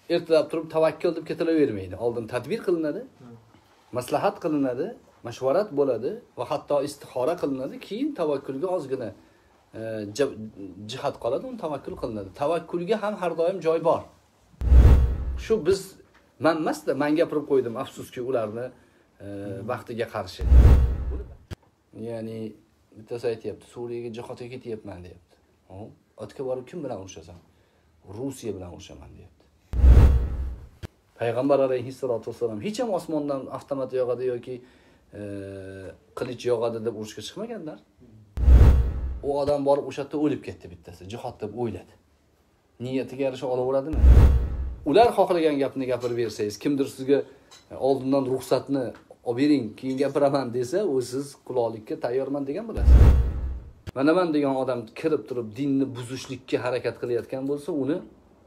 ertalab turib tavakkul deb ketilavermaydi. Oldin tadbir qilinadi, maslahat qilinadi, mashvarat bo'ladi va hatto istixora qilinadi. Keyin tavakkulga ozgina jihat qoladi, uni tavakkul qilinadi. Tavakkulga ham har doim joy bor. Shu biz men emasda, men gapirib qo'ydim, afsuski ularni vaqtiga qarshi. Ya'ni bittasi aytayapti, Suriyaga jihodga ketyapman deyapti. Otga borib kim bilan urushasan? Rossiya bilan urushaman deyapti. Payg'ambar alayhissalatu vassalam hech ham osmondan avtomat yog'adi yoki qilich yog'adi deb urushga chiqmaganlar. U odam borib o'sha yerda o'lib ketdi bittasi, jihod deb o'yladi. Niyatiga yarasha olaveradimi? Ular xohlagan gapni gapirib bersangiz, kimdir sizga oldindan ruxsatni olib bering, keyin gapiraman desa, u siz quloqlikka tayyorman degan bo'lasiz. Mana men degan odam kirib turib dinni buzishlikka harakat qilayotgan bo'lsa, uni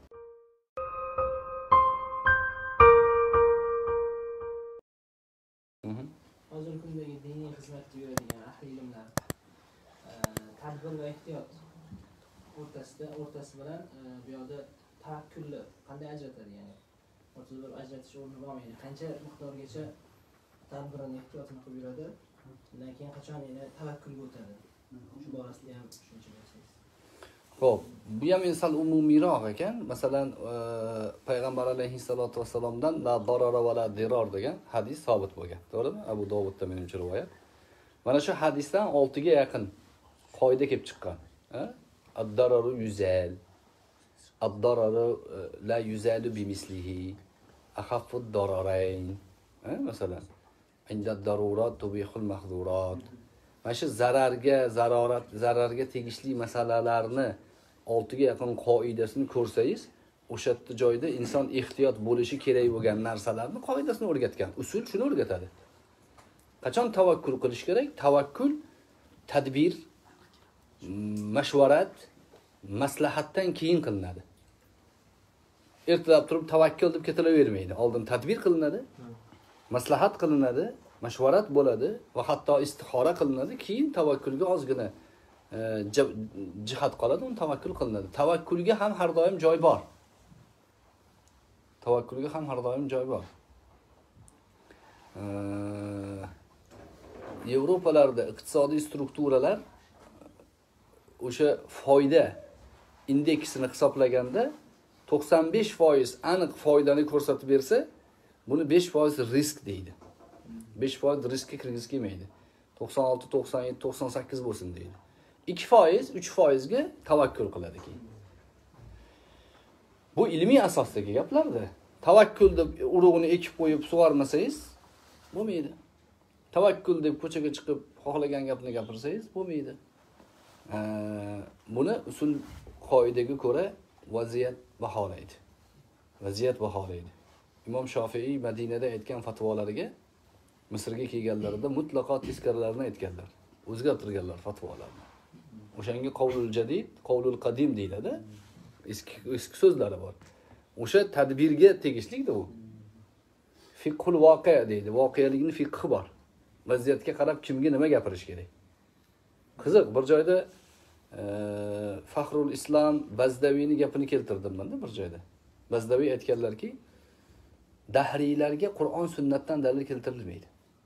hozirgi kundagi diniy xizmatda yuradigan ahli ilmlar tadbir va ehtiyot o'rtasi bilan bu yerda tavakkulni qanday ajratadi, ya'ni o'rtada bir ajratish o'rni bormi? Qancha miqdorgacha tadbirini ehtiyotini qilib yuradi, undan keyin qachon yana tavakkulga o'tadi? Shu borasida ham tushuncha bersangiz. Xo'p, bu ham sal umumiyroq ekan. Masalan, payg'ambar alayhissalatu vassalomdan la darara va la diror degan hadis sabit bo'lgan. To'g'rimi? Abu Dovudda menimcha rivoyat. Mana shu hadisdan 6 ga yaqin qoida kelib chiqqan. Ad-dararu yuzal. Ad-dararu la yuzalu bimislihi. Akhaffu ad-dararayn. Masalan, inda ad-darurat tubihul mahzurat. Mana shu zararga tegishli masalalarni 6 ga yaqin qoidasini ko'rsangiz, o'sha joyda inson ehtiyot bo'lishi kerak bo'lgan narsalarni qoidasini o'rgatgan. Usul shuni o'rgatadi. Qachon tavakkul qilish kerak? Tavakkul tadbir, mashvarat, maslahatdan keyin qilinadi. Ertalab turib tavakkul deb ketilavermaydi. Oldin tadbir qilinadi, maslahat qilinadi, mashvarat bo'ladi va hatto istixora qilinadi. Keyin tavakkulga ozgina jihat qoladi, uni tavakkul qilinadi. Tavakkulga ham har doim joy bor. Tavakkulga ham har doim joy bor. Yevropalarda iqtisodiy strukturalar o'sha foyda indeksini hisoblaganda 95% aniq foydani ko'rsatib bersa, buni 5% risk deydi. 5% riskka kirgisi kelmaydi. 96, 97, 98 bo'lsin deydi. 2%, 3% ga tavakkul qiladi keyin. Bu ilmiy asosdagi gaplarda. Tavakkul deb urug'ini ekib qo'yib sug'ormasangiz bo'lmaydi. Tavakkul deb ko'chaga chiqib xohlagan gapni gapirsangiz bo'lmaydi. Buni usul qoidaga ko'ra vaziyat baholaydi. Vaziyat baholaydi. Imom Shofiy Madinada aytgan fatvolariga Misrga kelganlarida mutlaqo teskarilarini aytganlar. O'zgartirganlar fatvolarni. O'shanga qavlul jadid, qavlul qadim deyiladi. Eski so'zlari bor. O'sha tadbirga tegishlikdir u. Fiqhul voqi deydi. Voqealikning fiqhi bor. Vaziyatga qarab kimga nima gapirish kerak. Qiziq, bir joyda Faxrul Islom Bazdaviyning gapini keltirdim men bir joyda. Bazdaviy aytganlarki, dahriylarga Qur'on sunnatdan dalil keltirilmaydi.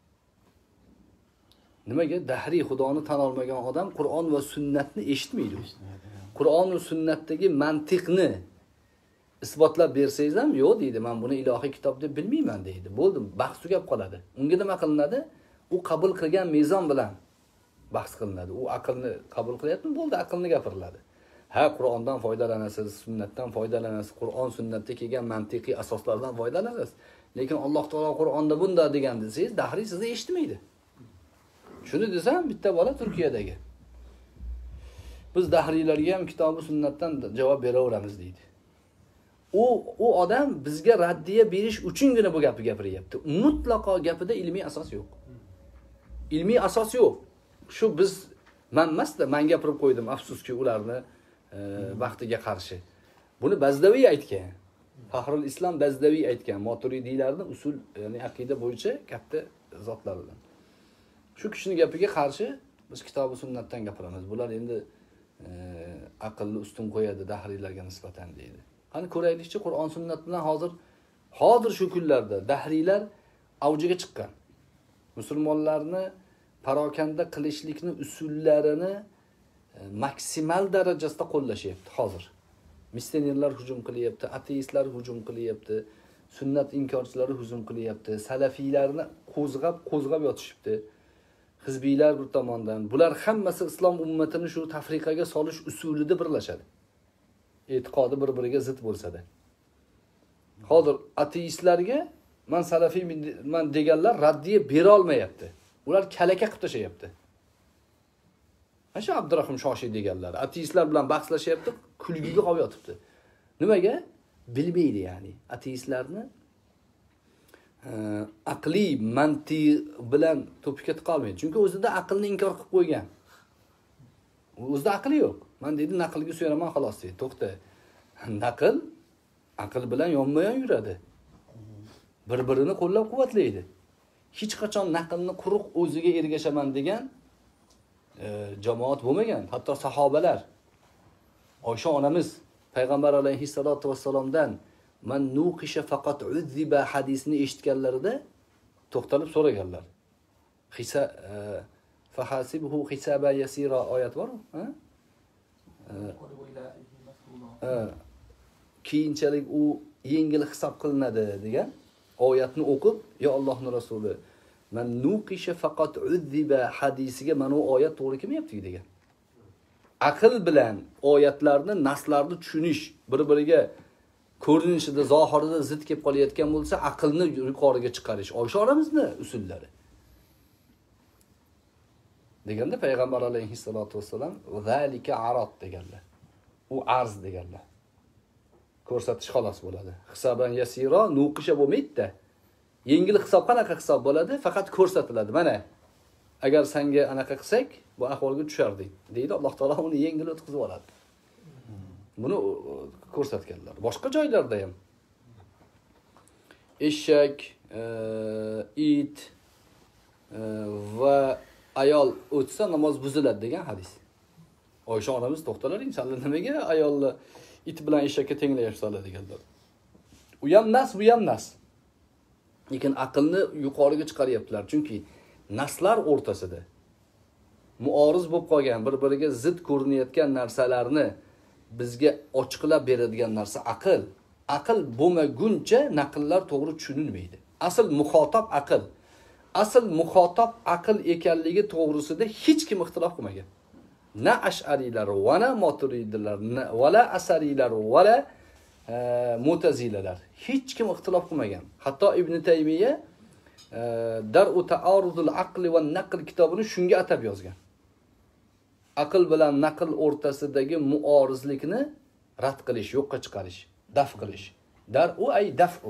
Nimaga? Dahriy Xudoni tan olmagan odam Qur'on va sunnatni eshitmaydi. Qur'on va sunnatdagi mantiqni isbotlab bersangiz ham, yo'q deydi, men buni ilohiy kitob deb bilmayman deydi. Bo'ldi, bahs tugab qoladi. Unga nima qilinadi? U qabul qilgan mezon bilan bahs qilinadi. U aqlni qabul qilyapti, bo'ldi, aqlni gapiriladi. Ha, Qur'ondan foydalanasiz, sunnatdan foydalanasiz, Qur'on sunnatda kelgan mantiqiy asoslardan foydalanasiz. Lekin Alloh taolo Qur'onda bunda degan desangiz, dahriy sizni eshitmaydi. Shuni desam, bitta bola Turkiyadagi. Biz dahriylarga ham kitobi sunnatdan javob beraveramiz deydi. U odam bizga raddiya berish uchungina bu gapni gapiryapti. Mutlaqo gapida ilmiy asos yo'q. Ilmiy asos yo'q. Shu biz men emasda, men gapirib qo'ydim, afsuski ularni vaqtiga qarshi. Buni Bazdaviy aytgan. Faxrul Islom Bazdaviy aytgan. Maturidiylarning usul, ya'ni aqida bo'yicha katta zotlardan. Shu kishining gapiga qarshi biz kitobi sunnatdan gapiramiz. Bular endi aqlni ustun qo'yadi dahriylarga nisbatan deydi. Qani ko'raylikchi, Qur'on sunnat bilan hozir shu kunlarda dahriylar avjiga chiqqan. Musulmonlarni parokanda qilishlikni usullarini maksimal darajasida qo'llashyapti hozir. Missionerlar hujum qilyapti, ateistlar hujum qilyapti, sunnat inkorchilari hujum qilyapti, salafiylarni qo'zg'ab yotishibdi. Hizbiylar bir tomondan. Bular hammasi islom ummatini shu tafriqaga solish usulida birlashadi. E'tiqodi bir-biriga zid bo'lsa-da. Hozir ateistlarga men salafiyman deganlar raddiya bera olmayapti. Ular kalaka qilib tashyapti. Mana Abdurahim Shoshiy deganlar ateistlar bilan bahslashyapti, kulgiga qolib yotibdi. Nimaga? Bilmaydi ya'ni. Ateistlarni aqliy mantiq bilan to'pga tiqolmaydi. Chunki o'zida aqlni inkor qilib qo'ygan. O'zida aqli yo'q. Men dedi naqlga suyanaman xolos dedi. To'xta. Naql aql bilan yonma-yon yuradi. Bir-birini qo'llab-quvvatlaydi. Hech qachon naqlni quruq o'ziga ergashaman degan jamoat bo'lmagan. Hatto sahobalar Oysha onamiz payg'ambar alayhissalatu vassalomdan "Man nuqisha faqat uzziba" hadisini eshitganlarida to'xtalib so'raganlar. Fahasibhu hisaba yasira oyat bor-ku, ha? Keyinchalik u yengil hisob qilinadi degan oyatni o'qib, "Ya Allohning rasuli, man nuqisha faqat uzziba" hadisiga mana u oyat to'g'ri kelmayapti degan. Aql bilan oyatlarni, naslarni tushunish, bir-biriga ko'rinishida, zohirida zid kelib qolayotgan bo'lsa, aqlni yuqoriga chiqarish Oysha onamizni usullari. Deganda payg'ambar alayhissalatu vassalam "Zalika arad" deganlar. U arz deganlar. Ko'rsatish xolos bo'ladi. Hisoban yasira nuqisha bo'lmaydi-da. Yengil hisob qanaqa hisob bo'ladi? Faqat ko'rsatiladi. Mana agar senga anaqa qilsak, bu ahvolga tushardik, deydi Alloh taolo uni yengil o'tkazib oladi. Buni ko'rsatganlar. Boshqa joylarda ham eshak, it va ayol o'tsa namoz buziladi degan hadis. Oysha onamiz to'xtalaring, sanlar nimaga ayolni it bilan eshakka tenglayapsizlar deganlar. U ham nas, bu ham nas. Lekin aqlni yuqoriga chiqaryaptilar. Chunki naslar o'rtasida muoriz bo'lib qolgan, bir-biriga zid ko'rinayotgan narsalarni bizga ochiqlab beradigan narsa aql. Aql bo'lmaguncha naqllar to'g'ri tushunilmaydi. Asl muxotab aql. Asl muxotab aql ekanligi to'g'risida hech kim ixtilof qilmagan. Na ash'arilar, va na maturidilar, va la asarilar, va la mutazilalar. Hech kim ixtilof qilmagan. Hatto Ibn Taymiya Dar'u ta'arudul aqli va naql kitobini shunga atab yozgan. Aql bilan naql o'rtasidagi muorizlikni rad qilish, yo'qqa chiqarish, daf qilish. Dar'u ay daf'u.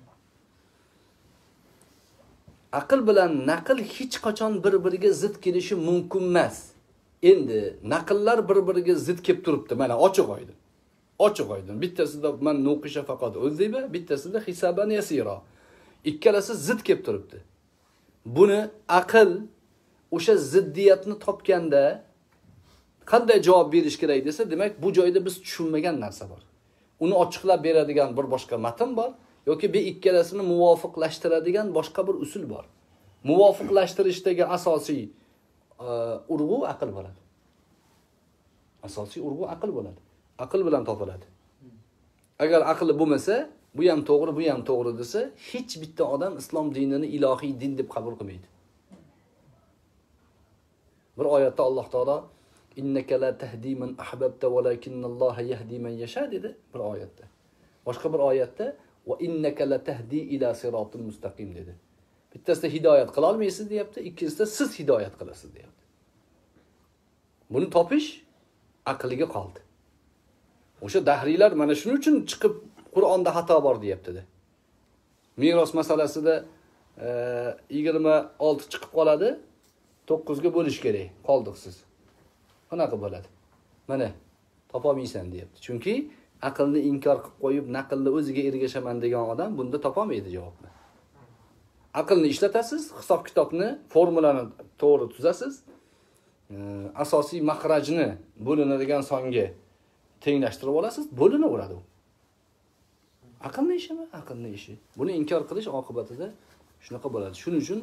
Aql bilan naql hech qachon bir-biriga zid kelishi mumkin emas. Endi naqllar bir-biriga zid kelib turibdi. Mana ochiq oydin. Ochiq oydin. Bittasida man nuqisha faqat o'ziba, bittasida hisaban yasira. Ikkalasi zid kelib turibdi. Buni aql o'sha ziddiyatni topganda qanday javob berish kerak desa, demak bu joyda biz tushunmagan narsa bor. Uni ochiqlab beradigan bir boshqa matn bor yoki bu ikkalasini muvofiqlashtiradigan boshqa bir usul bor. Muvofiqlashtirishdagi asosiy urg'u aql bo'ladi. Asosiy urg'u aql bo'ladi. Aql bilan topiladi. Agar aqli bo'lmasa, bu ham to'g'ri, bu ham to'g'ri desa, hech bitta odam islom dinini ilohiy din deb qabul qilmaydi. Bir oyatda Alloh taolo innaka la tahdi man ahbabta walakinnalloha yahdi man yasha dedi bir oyatda. Boshqa bir oyatda va innaka la tahdi ila siratin mustaqim dedi. Bittasida hidoyat qila olmaysiz deyapti, ikkinchisida siz hidoyat qilasiz deyapti. Buni topish aqliga qoldi. O'sha dahriylar mana shuning uchun chiqib Qur'onda xato bor deyapti-da. Meros masalasida 26 chiqib qoladi, 9 ga bo'lish kerak. Qoldiq siz. Qanaqa bo'ladi? Mana topolmaysan deyapti. Chunki aqlni inkor qilib qo'yib, naqlni o'ziga ergashaman degan odam bunda topolmaydi javobni. Aqlni ishlatasiz, hisob kitobni, formulani to'g'ri tuzasiz. Asosiy mahrajni bo'linadigan songa tenglashtirib olasiz, bo'linaveradi u. Aqlni ishimi? Aqlni ishi. Buni inkor qilish oqibatida shunaqa bo'ladi. Shuning uchun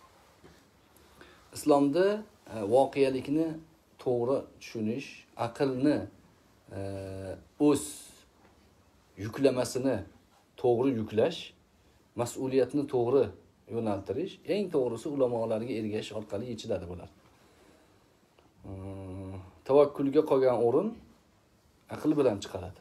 islomda voqealikni to'g'ri tushunish, aqlni o'z yuklamasini to'g'ri yuklash, mas'uliyatni to'g'ri yo'naltirish eng to'g'risi ulamolarga ergashish orqali yechiladi bular. Tavakkulga qolgan o'rin aql bilan chiqaradi.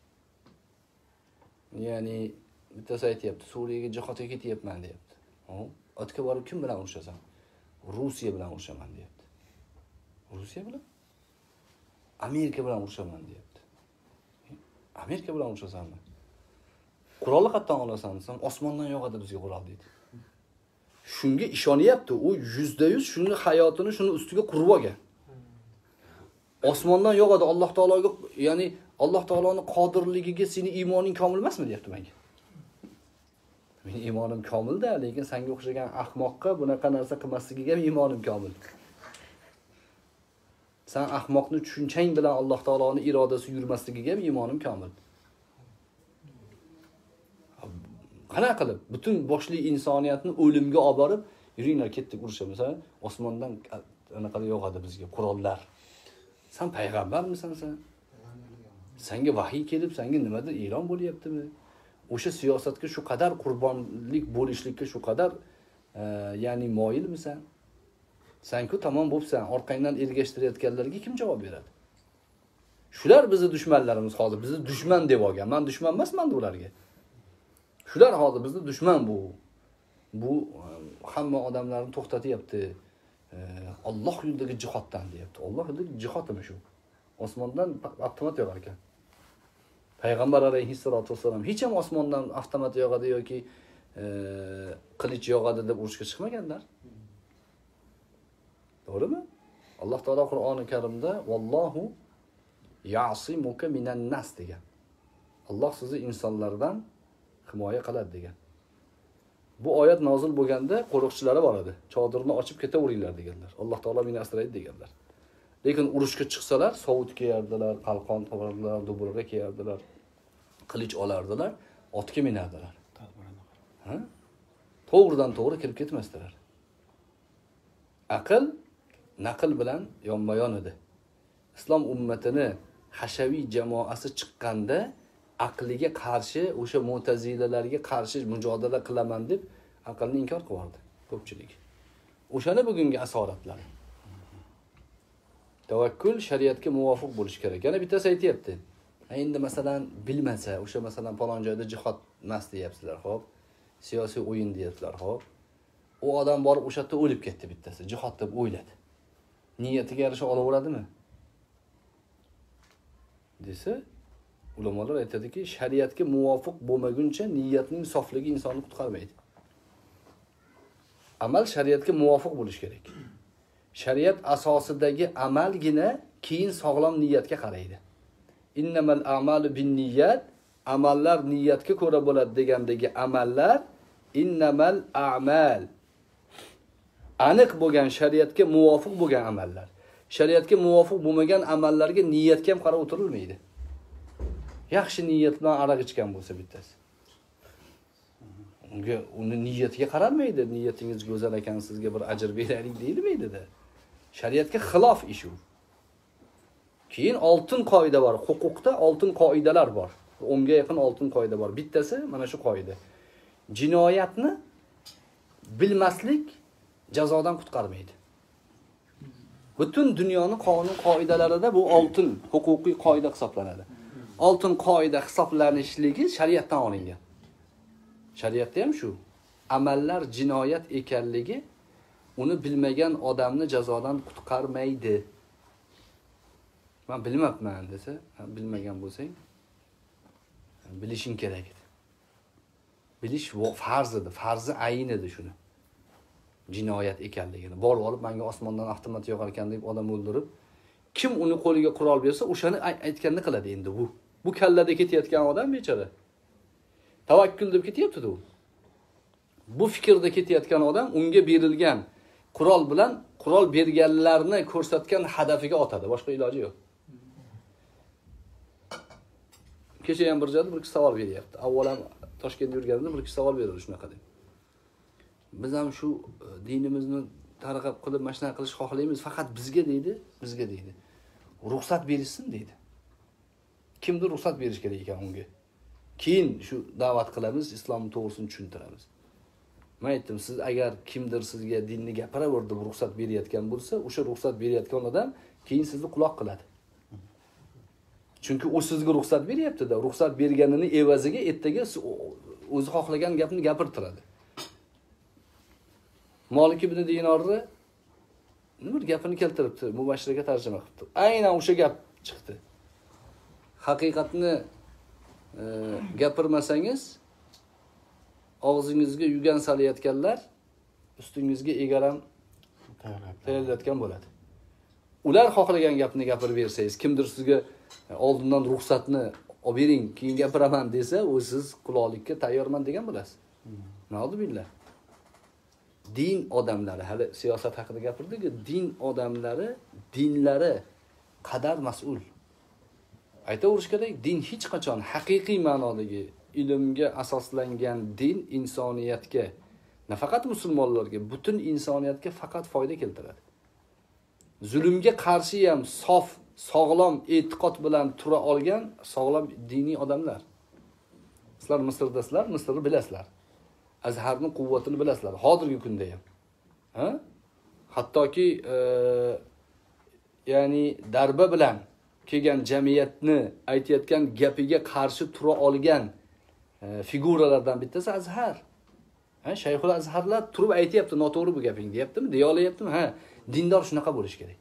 Ya'ni bittasi aytayapti, Suriyaga jihodga ketyapman deyapti. Otga borib kim bilan urushasan? Rossiya bilan urushaman deyapti. Rossiya bilan? Amerika bilan urushaman deyapti. Amerika bilan urushasanmi? Qurolni qayerdan olasan desam, osmondan yog'adi bizga qurol deydi. Shunga ishonyapti, u 100% shuni hayotini shuni ustiga qurib olgan. Osmondan yog'adi Alloh taologa, ya'ni Alloh taoloning qodirligiga seni iymoning komil emasmi deyapti menga. Mening iymonim komil-da, lekin senga o'xshagan ahmoqqa bunaqa narsa qilmasligiga ham iymonim komil. Sen ahmoqni tushunchang bilan Alloh taoloning irodasi yurmasligiga ham iymonim komil. Qanaqa qilib butun boshli insoniyatni o'limga olib borib, yuringlar ketdik urushamiz, osmondan anaqa yog'adi bizga qurollar. Sen payg'ambarmisan sen? Senga vahiy kelib, senga nimadir e'lon bo'lyaptimi? O'sha siyosatga shu qadar qurbonlik bo'lishlikka shu qadar ya'ni moyilmisan? Sen-ku tamom bo'psan, orqangdan ergashtirayotganlarga kim javob beradi? Shular bizning dushmanlarimiz hozir, bizni dushman deb olgan. Men dushman emasman ularga. Shular hozir bizni dushman bu. Bu hamma odamlarni to'xtatyapti. Alloh yo'lidagi jihoddan deyapti. Alloh yo'lidagi jihod nima shu? Osmondan avtomat yog'ar ekan. Payg'ambar alayhissalatu vassalam hech ham osmondan avtomat yog'adi yoki qilich yog'adi deb urushga chiqmaganlar. To'g'rimi? Alloh taolo Qur'oni Karimda vallohu ya'simuka minan nas degan. Alloh sizni insonlardan himoya qiladi degan. Bu oyat nozil bo'lganda qo'riqchilari bor edi. Chodirni ochib ketaveringlar deganlar. Alloh taolo meni asraydi deganlar. Lekin urushga chiqsalar, sovut kiyardilar, qalqon to'g'rilar, duburga kiyardilar, qilich olardilar, otga minardilar. Ha? To'g'ridan to'g'ri kirib ketmasdilar. Aql naql bilan yonma-yon edi. Islom ummatini hashaviy jamoasi chiqqanda aqliga qarshi, o'sha mu'tazilalarga qarshi mujodala qilaman deb aqlni inkor qildi ko'pchilik. O'shani bugungi asoratlari. Tavakkul shariatga muvofiq bo'lish kerak. Yana bittasi aytayapti. Endi masalan bilmasa, o'sha masalan falon joyda jihod emas deyapsizlar, xo'p. Siyosiy o'yin deyapsizlar, xo'p. U odam borib o'sha yerda o'lib ketdi bittasi, jihod deb o'yladi. Niyatiga yarasha olaveradimi? Desa, ulamolar aytadiki, shariatga muvofiq bo'lmaguncha niyatning sofligi insonni qutqarmaydi. Amal shariatga muvofiq bo'lish kerak. Shariat asosidagi amalgina keyin sog'lom niyatga qaraydi. Innamal a'malu binniyat, amallar niyatga ko'ra bo'ladi degandagi amallar innamal a'mal. Aniq bo'lgan shariatga muvofiq bo'lgan amallar. Shariatga muvofiq bo'lmagan amallarga niyatga ham qarab o'tirilmaydi. Yaxshi niyat bilan aroq ichgan bo'lsa bittasi. Unga uni niyatiga qaralmaydi. Niyatingiz go'zal ekan, sizga bir ajr beraylik deyilmaydi-da. Shariatga xilof ish u. Keyin oltin qoida bor. Huquqda oltin qoidalar bor. 10 ga yaqin oltin qoida bor. Bittasi mana shu qoida. Jinoyatni bilmaslik jazodan qutqarmaydi. Butun dunyoning qonun qoidalarida bu oltin huquqiy qoida hisoblanadi. Oltin qoida hisoblanishligi shariatdan olingan. Shariatda ham shu. Amallar jinoyat ekanligi uni bilmagan odamni jazodan qutqarmaydi. Men bilmabman desa, bilmagan bo'lsang, bilishing kerak edi. Bilish farz edi, farzi ayin edi shuni. Jinoyat ekanligini. Borib olib menga osmondan avtomat yog'ar ekan deb odam o'ldirib, kim uni qo'liga qurol bersa, o'shani aytganini qiladi endi bu. Bu kallada ketayotgan odam bechora. Tavakkul deb ketyapti-da u. Bu fikrda ketayotgan odam unga berilgan qurol bilan qurol berganlarni ko'rsatgan hadafiga otadi. Boshqa iloji yo'q. kecha ham bir joyda bir kishi savol beryapti. Avval ham Toshkentda yurganimda bir kishi savol berdi shunaqa deb. Biz ham shu dinimizni targ'ib qilib, mashina qilish xohlaymiz, faqat bizga deydi. Ruxsat berishsin deydi. Kimdir ruxsat berish kerak ekan unga. Keyin shu da'vat qilamiz, islomni to'g'risini tushuntiramiz. Men aytdim, siz agar kimdir sizga dinni gapiraverdi, ruxsat berayotgan bo'lsa, o'sha ruxsat berayotgan odam keyin sizni quloq qiladi. Chunki u sizga ruxsat beryapti-da, ruxsat berganini evaziga ertaga o'zi xohlagan gapni gapirtiradi. Malik ibn Dinorni nima gapini keltiribdi, mubashiraga tarjima qilibdi. Aynan o'sha gap chiqdi. Haqiqatni gapirmasangiz, og'zingizga yugan solayotganlar ustingizga egaram tayyorlayotgan bo'ladi. Ular xohlagan gapni gapirib bersangiz, kimdir sizga oldindan ruxsatni olib bering, keyin gapiraman desa, u siz quloqlikka tayyorman degan bo'lasiz. Na'uzubillah. Din odamlari, hali siyosat haqida gapirdik, din odamlari, dinlari qadar mas'ul. Aytaverish kerak, din hech qachon haqiqiy ma'nodagi ilmga asoslangan din insoniyatga, nafaqat musulmonlarga, butun insoniyatga faqat foyda keltiradi. Zulmga qarshi ham sof, sog'lom e'tiqod bilan tura olgan sog'lom diniy odamlar. Sizlar Misrdasizlar, Misrni bilasizlar. Azharning quvvatini bilasizlar, hozirgi kunda ham. Ha? Hattoki ya'ni darba bilan kelgan jamiyatni aytayotgan gapiga qarshi tura olgan figuralardan bittasi Azhar. Ha, Shayxul Azharlar turib aytayapti, noto'g'ri bu gaping deyaptimi? Deya olayaptimi? Ha, dindor shunaqa bo'lish kerak.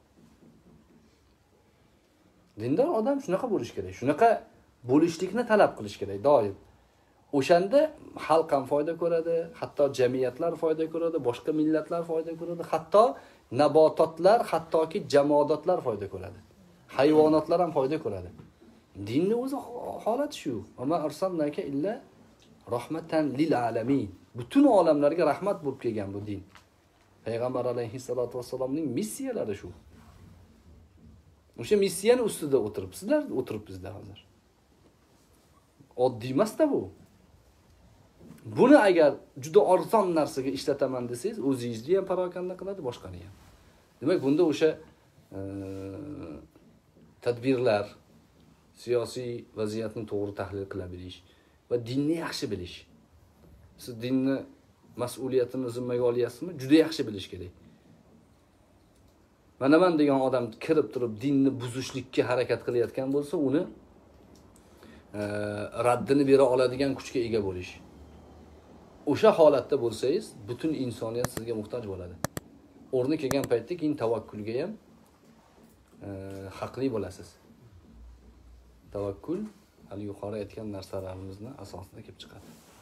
Dindor odam shunaqa bo'lish kerak. Shunaqa bo'lishlikni talab qilish kerak doim. O'shanda xalq ham foyda ko'radi, hatto jamiyatlar foyda ko'radi, boshqa millatlar foyda ko'radi, hatto nabototlar, hattoki jamoatlar foyda ko'radi. Hayvonotlar ham foyda ko'radi. Dinni o'zi holat shu. Ama arsalnaka illa rahmatan lil alamin. Butun olamlarga rahmat bo'lib kelgan bu din. Payg'ambar alayhissalatu vassalomning missiyalari shu. O'sha missiyani ustida o'tiribsizlar, o'tiribmizda hozir. Oddiy emas-da bu. Buni agar juda arzon narsaga ishlataman desangiz, o'zingizni ham parokanda qiladi, boshqani ham. Demak, bunda o'sha tadbirlar, siyosiy vaziyatni to'g'ri tahlil qila bilish va dinni yaxshi bilish. Siz dinni mas'uliyatini zimmaga olyapsizmi? Juda yaxshi bilish kerak. Mana men degan odam kirib turib dinni buzishlikka harakat qilayotgan bo'lsa, uni raddini bera oladigan kuchga ega bo'lish. O'sha holatda bo'lsangiz, butun insoniyat sizga muhtoj bo'ladi. O'rni kelgan paytda keyin tavakkulga ham haqli bo'lasiz. Tavakkul hali yuqori aytgan narsalarimizni asosida kelib chiqadi.